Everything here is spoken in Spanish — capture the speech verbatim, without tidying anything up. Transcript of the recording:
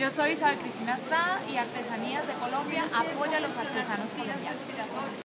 Yo soy Isabel Cristina Estrada y Artesanías de Colombia apoya a los artesanos colombianos.